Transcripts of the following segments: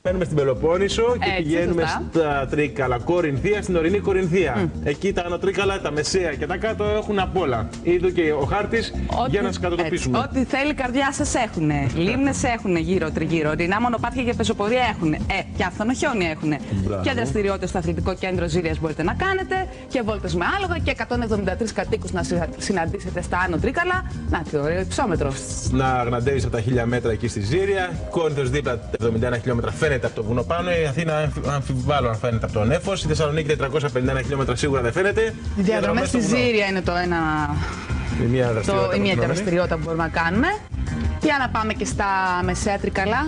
Μένουμε στην Πελοπόννησο και πηγαίνουμε στα Τρίκαλα, Κορινθία, στην ορεινή Κορινθία. Εκεί τα ανατρίκαλα, τα μεσαία και τα κάτω έχουν απ' όλα. Είδω και ο χάρτης για να σκατοτοπίσουμε. Ό,τι θέλει η καρδιά σας έχουν. Λίμνες έχουν γύρω-τριγύρω. Ορεινά μονοπάτια για πεζοπορία έχουν. Και αυθονοχιόνι έχουν. Και δραστηριότητες στο αθλητικό κέντρο Ζήριας μπορείτε να κάνετε. Και βόλτες με άλογα και 173 κατοίκους να συναντήσετε στα Άνω Τρίκαλα. Να, τι ωραίο υψόμετρο. Να γναντεύεις από τα 1000 μέτρα εκεί στη Ζήρια. Κόρινθος δίπλα 71 χιλιόμετρα φαίνεται από το βουνό πάνω. Η Αθήνα αμφιβάλλω αν φαίνεται από τον Νέφος. Η Θεσσαλονίκη 451 χιλιόμετρα σίγουρα δεν φαίνεται. Οι διαδρομές στη Ζήρια είναι το ένα. Η μία δραστηριότητα που μπορούμε να κάνουμε. Για να πάμε και στα μεσαία Τρίκαλα.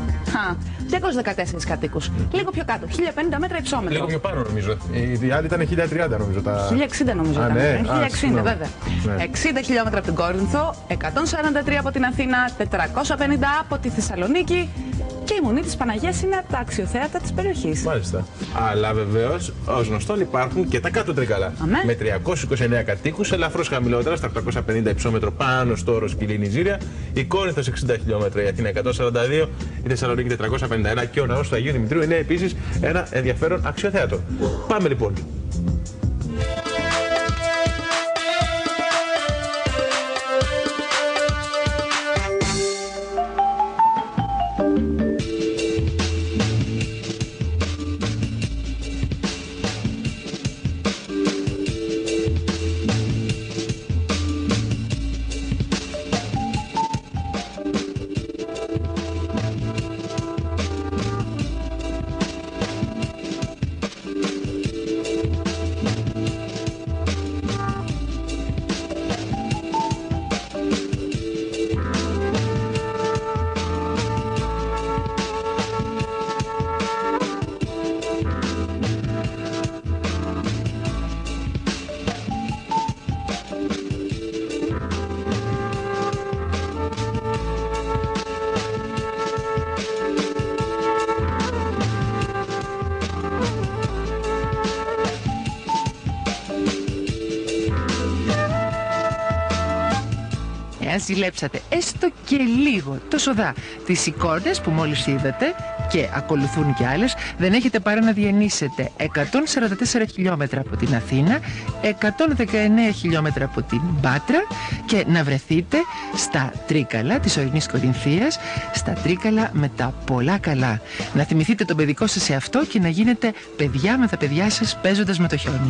214 κατοίκους. Λίγο πιο κάτω. 1050 μέτρα υψόμετρο. Λίγο πιο πάνω νομίζω. Η άλλη ήταν 1030 νομίζω. 1060 νομίζω ήταν. Ναι. 1060 βέβαια. Ναι. 60 χιλιόμετρα από την Κόρινθο, 143 από την Αθήνα, 450 από τη Θεσσαλονίκη. Και η Μονή της Παναγίας είναι από τα αξιοθέατα της περιοχής. Μάλιστα. Αλλά βεβαίως, ως γνωστόν, υπάρχουν και τα κάτω Τρίκαλα. Με 329 κατοίκους, ελαφρώς χαμηλότερα, στα 850 υψόμετρο πάνω στο όρος Κιλίνη Ζήρια. Η Κόρινθος 60 χιλιόμετρα, η Αθήνα 142, η Θεσσαλονίκη 451 και ο ναός του Αγίου Δημητρίου είναι επίσης ένα ενδιαφέρον αξιοθέατο. Πάμε λοιπόν. Αν ζηλέψατε έστω και λίγο το σοδά τις εικόνες που μόλις είδατε και ακολουθούν και άλλες, δεν έχετε παρά να διανύσετε 144 χιλιόμετρα από την Αθήνα, 119 χιλιόμετρα από την Πάτρα και να βρεθείτε στα Τρίκαλα της ορεινής Κορινθίας, στα Τρίκαλα με τα πολλά καλά. Να θυμηθείτε τον παιδικό σας εαυτό και να γίνετε παιδιά με τα παιδιά σας παίζοντας με το χιόνι.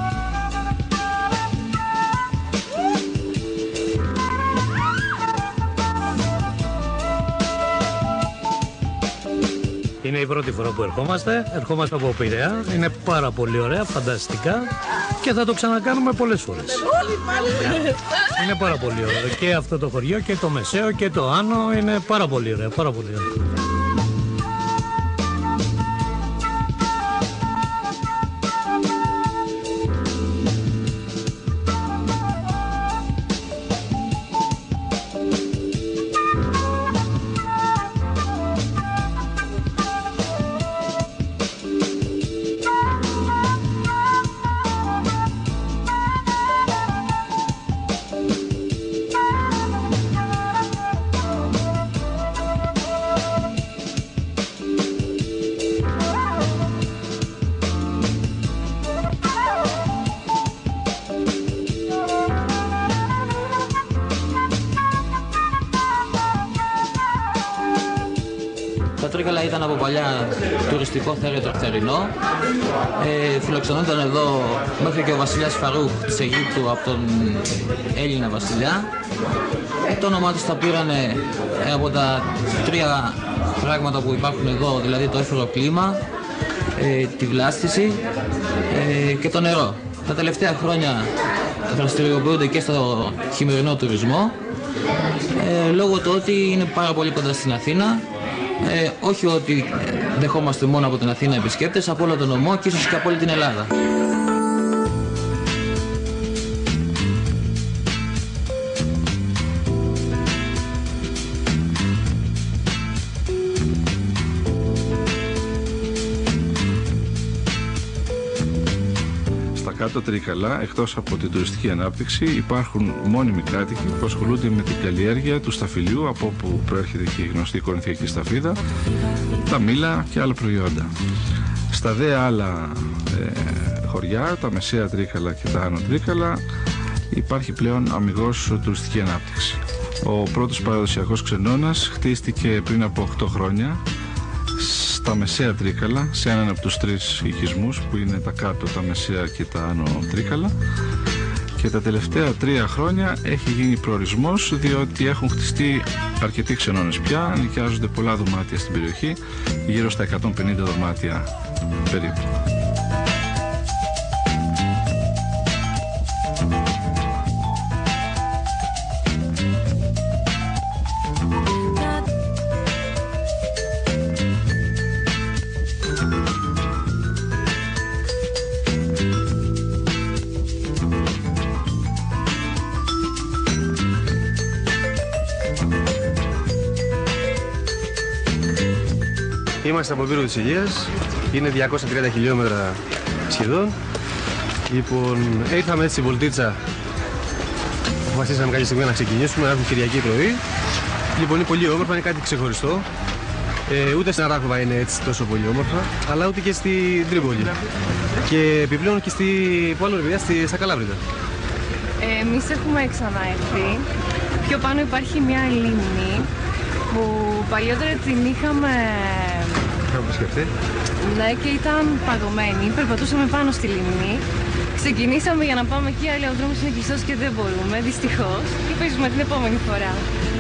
Είναι η πρώτη φορά που ερχόμαστε από Πειραιά, είναι πάρα πολύ ωραία, φανταστικά και θα το ξανακάνουμε πολλές φορές. Είναι πάρα πολύ ωραίο και αυτό το χωριό και το μεσαίο και το άνω είναι πάρα πολύ ωραία, πάρα πολύ ωραία. Τα Τρίκαλα ήταν από παλιά τουριστικό θέρετρο θερινό. Φιλοξενούνταν εδώ μέχρι και ο βασιλιάς Φαρούχ της Αιγύπτου από τον Έλληνα βασιλιά. Το όνομά τους τα πήρανε από τα τρία πράγματα που υπάρχουν εδώ, δηλαδή το έφερο κλίμα, τη βλάστηση και το νερό. Τα τελευταία χρόνια δραστηριοποιούνται και στο χειμερινό τουρισμό, λόγω του ότι είναι πάρα πολύ κοντά στην Αθήνα. Όχι ότι δεχόμαστε μόνο από την Αθήνα επισκέπτες, από όλο τον νομό και ίσως και από όλη την Ελλάδα. Κάτω Τρίκαλα, εκτός από την τουριστική ανάπτυξη, υπάρχουν μόνιμοι κάτοικοι που ασχολούνται με την καλλιέργεια του σταφυλιού, από όπου προέρχεται και η γνωστή κορινθιακή σταφίδα, τα μήλα και άλλα προϊόντα. Στα δε άλλα χωριά, τα Μεσαία Τρίκαλα και τα Άνω Τρίκαλα, υπάρχει πλέον αμιγώς τουριστική ανάπτυξη. Ο πρώτος παραδοσιακός ξενώνας χτίστηκε πριν από 8 χρόνια στα Μεσαία Τρίκαλα, σε έναν από τους 3 οικισμούς που είναι τα κάτω, τα Μεσαία και τα Άνω Τρίκαλα, και τα τελευταία 3 χρόνια έχει γίνει προορισμός, διότι έχουν χτιστεί αρκετοί ξενώνες πια, νοικιάζονται πολλά δωμάτια στην περιοχή, γύρω στα 150 δωμάτια περίπου. Είμαστε από Πύργο της Ηλίας, είναι 230 χιλιόμετρα σχεδόν. Λοιπόν, ήρθαμε έτσι στη Βολτίτσα, αποφασίσαμε κάποια στιγμή να ξεκινήσουμε, να έχουμε Κυριακή πρωί. Λοιπόν, είναι πολύ όμορφα, είναι κάτι ξεχωριστό. Ούτε στην Αράχοβα είναι έτσι τόσο πολύ όμορφα, αλλά ούτε και στην Τρίπολη. Και επιπλέον και που άλλο στα Καλάβρητα. Εμείς έχουμε ξαναέρθει. Πιο πάνω υπάρχει μια λίμνη που παλιότερα την είχαμε επισκεφτεί. Ναι, και ήταν παγωμένη. Περπατούσαμε πάνω στη λίμνη. Ξεκινήσαμε για να πάμε εκεί, αλλά ο δρόμος είναι κλειστός και δεν μπορούμε, δυστυχώς. Και παίζουμε την επόμενη φορά.